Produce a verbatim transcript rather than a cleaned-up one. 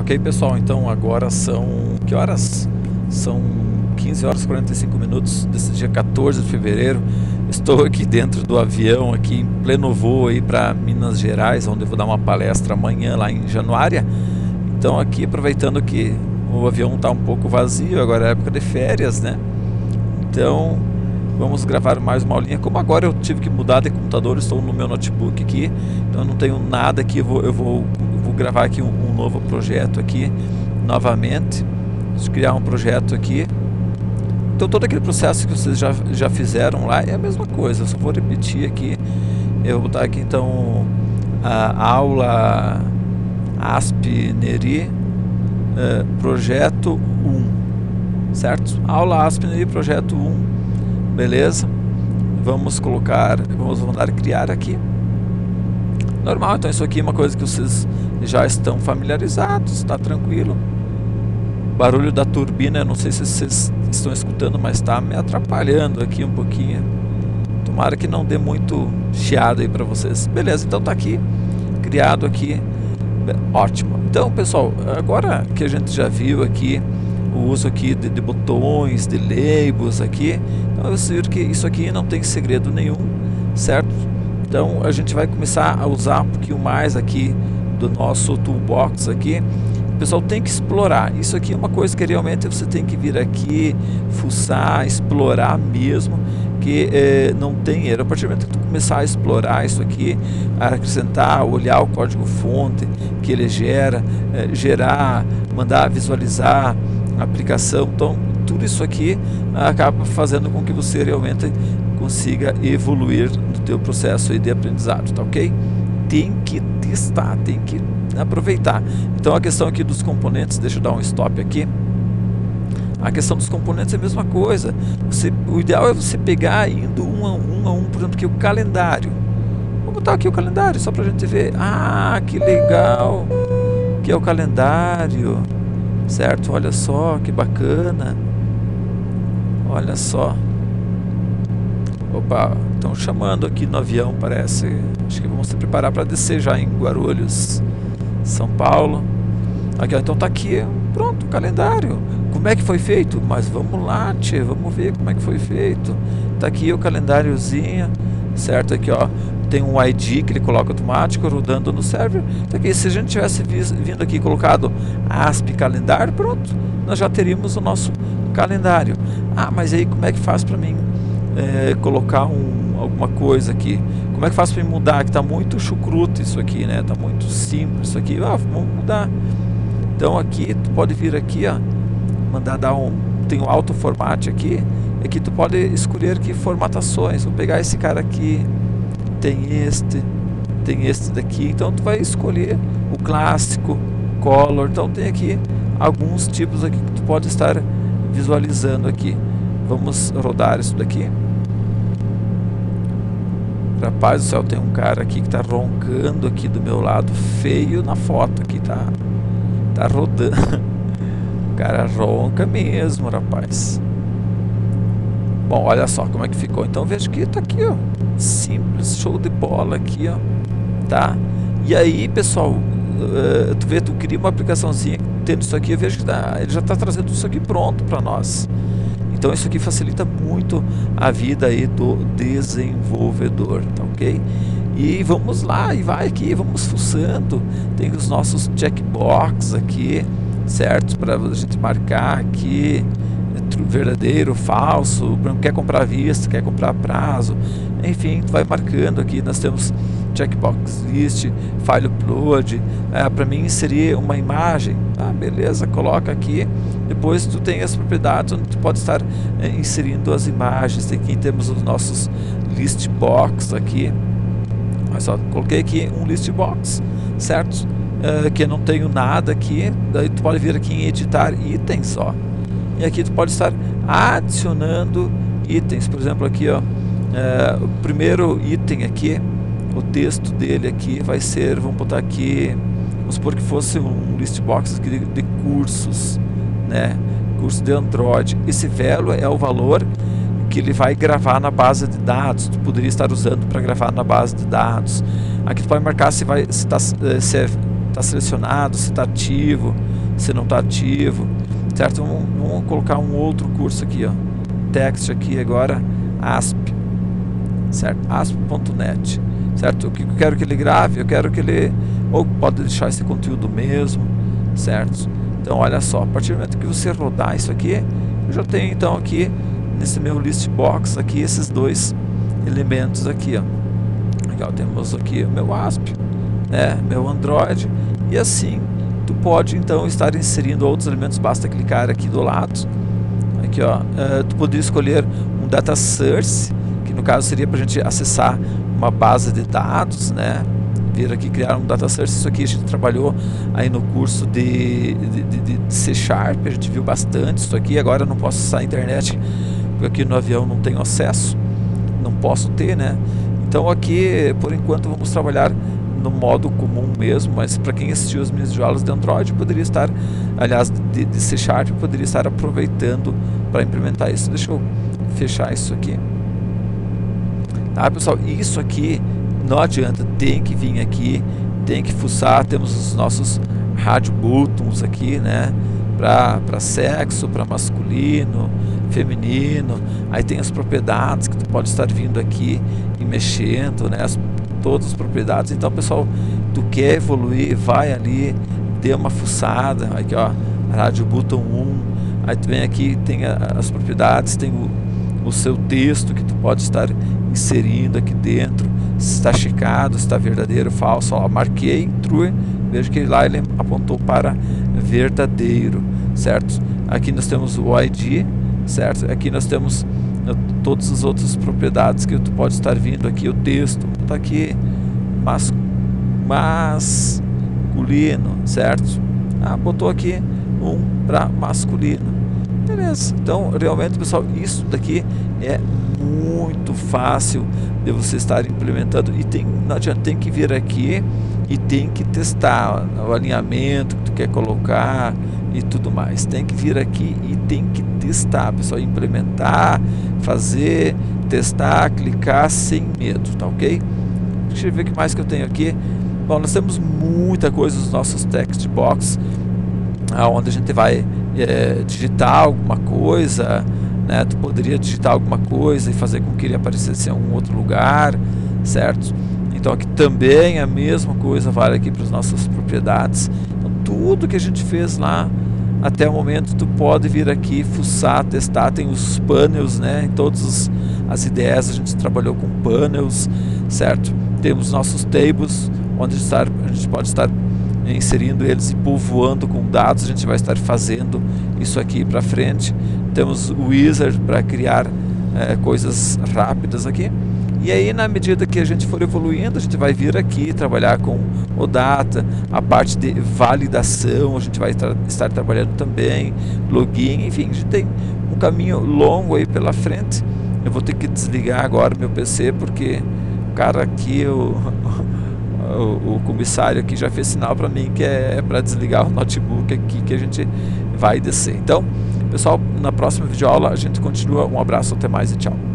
Ok, pessoal, então agora são... que horas? São quinze horas e quarenta e cinco minutos desse dia quatorze de fevereiro. Estou aqui dentro do avião, aqui em pleno voo aí para Minas Gerais, onde eu vou dar uma palestra amanhã lá em Januária. Então aqui aproveitando que o avião está um pouco vazio, agora é época de férias, né? Então vamos gravar mais uma aulinha. Como agora eu tive que mudar de computador, estou no meu notebook aqui, então eu não tenho nada aqui, eu vou, eu vou, eu vou gravar aqui um, um novo projeto aqui, novamente. Deixa eu criar um projeto aqui. Então todo aquele processo que vocês já, já fizeram lá é a mesma coisa, eu só vou repetir aqui. Eu vou botar aqui então a aula ASP.NERI uh, projeto um, certo? Aula ASP.NERI projeto um, beleza? Vamos colocar, vamos mandar criar aqui. Normal, então isso aqui é uma coisa que vocês já estão familiarizados, está tranquilo. Barulho da turbina, eu não sei se vocês estão escutando, mas está me atrapalhando aqui um pouquinho. Tomara que não dê muito chiado aí para vocês. Beleza, então tá aqui, criado aqui, ótimo. Então pessoal, agora que a gente já viu aqui o uso aqui de, de botões, de labels aqui, então vocês viram que isso aqui não tem segredo nenhum, certo? Então a gente vai começar a usar um pouquinho mais aqui do nosso toolbox aqui. O pessoal tem que explorar. Isso aqui é uma coisa que realmente você tem que vir aqui, fuçar, explorar mesmo, que eh, não tem erro. A partir do momento que tu começar a explorar isso aqui, a acrescentar, olhar o código fonte que ele gera, eh, gerar, mandar visualizar a aplicação, então tudo isso aqui acaba fazendo com que você realmente consiga evoluir no teu processo aí de aprendizado, tá ok? Tem que testar, tem que aproveitar. Então a questão aqui dos componentes, deixa eu dar um stop aqui. A questão dos componentes é a mesma coisa. Você, o ideal é você pegar indo um a um, a um por exemplo, aqui o calendário. Vou botar aqui o calendário só pra gente ver. Ah, que legal! Que é o calendário, certo? Olha só, que bacana. Olha só. Opa, estão chamando aqui no avião, parece. Acho que vamos se preparar para descer já em Guarulhos, São Paulo. Aqui, ó, então tá aqui, pronto, o calendário. Como é que foi feito? Mas vamos lá, tchê, vamos ver como é que foi feito. Tá aqui o calendáriozinho, certo? Aqui, ó, tem um I D que ele coloca automático rodando no server. Tá aqui, se a gente tivesse vindo aqui e colocado ASP calendário, pronto, nós já teríamos o nosso calendário. Ah, mas aí como é que faz para mim É, colocar um, alguma coisa aqui? Como é que faço para mudar? Que tá muito chucruto isso aqui, né? Tá muito simples isso aqui. Ah, vamos mudar. Então aqui tu pode vir aqui, ó, mandar dar um, tem um auto format aqui. Aqui tu pode escolher aqui formatações. Vou pegar esse cara aqui, tem este, tem este daqui. Então tu vai escolher o clássico, color. Então tem aqui alguns tipos aqui que tu pode estar visualizando aqui. Vamos rodar isso daqui. Rapaz do céu, tem um cara aqui que tá roncando aqui do meu lado, feio na foto aqui, tá? Tá rodando. O cara ronca mesmo, rapaz. Bom, olha só como é que ficou. Então veja que tá aqui, ó. Simples, show de bola aqui, ó. Tá? E aí, pessoal, uh, tu vê, tu cria uma aplicaçãozinha tendo isso aqui, eu vejo que tá, ele já tá trazendo isso aqui pronto para nós. Então isso aqui facilita muito a vida aí do desenvolvedor, tá ok? E vamos lá, e vai aqui, vamos fuçando. Tem os nossos checkbox aqui, certo? Para a gente marcar aqui, verdadeiro, falso, quer comprar à vista, quer comprar a prazo. Enfim, tu vai marcando aqui, nós temos checkbox list, file upload, é, para mim inserir uma imagem, ah, beleza, coloca aqui. Depois tu tem as propriedades onde tu pode estar é, inserindo as imagens. Aqui temos os nossos list box aqui. Olha só, coloquei aqui um list box, certo? É, que eu não tenho nada aqui. Daí tu pode vir aqui em editar itens só. E aqui tu pode estar adicionando itens. Por exemplo, aqui, ó, é, o primeiro item aqui, o texto dele aqui vai ser, vamos botar aqui, vamos supor que fosse um list box de, de cursos, né? Curso de Android. Esse value é o valor que ele vai gravar na base de dados. Tu poderia estar usando para gravar na base de dados. Aqui tu pode marcar se vai, se está se é, tá selecionado, se está ativo. se não está ativo, certo? Vamos, vamos colocar um outro curso aqui, ó, text aqui agora, asp, certo? asp ponto net, certo? O que eu quero que ele grave, eu quero que ele, ou pode deixar esse conteúdo mesmo, certo? Então olha só, a partir do momento que você rodar isso aqui, eu já tenho então aqui nesse meu list box aqui esses dois elementos aqui, ó. Legal, temos aqui o meu asp, né, meu Android, e assim tu pode então estar inserindo outros elementos. Basta clicar aqui do lado, aqui ó, uh, tu poderia escolher um data source, que no caso seria para a gente acessar uma base de dados, né, vir aqui criar um data source. Isso aqui a gente trabalhou aí no curso de, de, de, de C Sharp, a gente viu bastante isso aqui. Agora eu não posso acessar a internet, porque aqui no avião não tenho acesso, não posso ter, né. Então aqui, por enquanto, vamos trabalhar no modo comum mesmo, mas para quem assistiu as minhas videoaulas de Android, poderia estar, aliás, de, de C Sharp, poderia estar aproveitando para implementar isso. Deixa eu fechar isso aqui. Tá, pessoal, isso aqui não adianta, tem que vir aqui, tem que fuçar. Temos os nossos rádio buttons aqui, né, para sexo, para masculino, feminino. Aí tem as propriedades que tu pode estar vindo aqui e mexendo, né, as, todas as propriedades. Então, pessoal, tu quer evoluir, vai ali, dê uma fuçada. Aqui ó, rádio button um, aí tu vem aqui, tem a, as propriedades, tem o, o seu texto que tu pode estar inserindo aqui dentro, se está checado, se está verdadeiro ou falso. Ó, marquei true, vejo que lá ele apontou para verdadeiro, certo? Aqui nós temos o I D, certo? Aqui nós temos uh, todas as outras propriedades que tu pode estar vindo aqui. O texto está aqui, mas, masculino, certo? Ah, botou aqui um para masculino, beleza. Então realmente, pessoal, isso daqui é muito fácil de você estar implementando, e tem, não adianta, tem que vir aqui e tem que testar o alinhamento que tu quer colocar e tudo mais. Tem que vir aqui e tem que testar, pessoal, implementar, fazer, testar, clicar sem medo, tá ok? Deixa eu ver o que mais que eu tenho aqui. Bom, nós temos muita coisa nos nossos text box, onde a gente vai é, digitar alguma coisa, né? Tu poderia digitar alguma coisa e fazer com que ele aparecesse em algum outro lugar, certo? Então aqui também a mesma coisa vale aqui para as nossas propriedades. Então, tudo que a gente fez lá até o momento, tu pode vir aqui, fuçar, testar. Tem os panels, né? Em todas as ideias a gente trabalhou com panels, certo? Temos nossos tables, onde a gente pode estar inserindo eles e povoando com dados. A gente vai estar fazendo isso aqui para frente. Temos o wizard para criar é, coisas rápidas aqui. E aí, na medida que a gente for evoluindo, a gente vai vir aqui trabalhar com o data, a parte de validação, a gente vai tra estar trabalhando também, login, enfim, a gente tem um caminho longo aí pela frente. Eu vou ter que desligar agora meu P C, porque o cara aqui, o, o, o comissário aqui já fez sinal para mim que é, é para desligar o notebook aqui que a gente vai descer. Então, pessoal, na próxima videoaula a gente continua. Um abraço, até mais e tchau.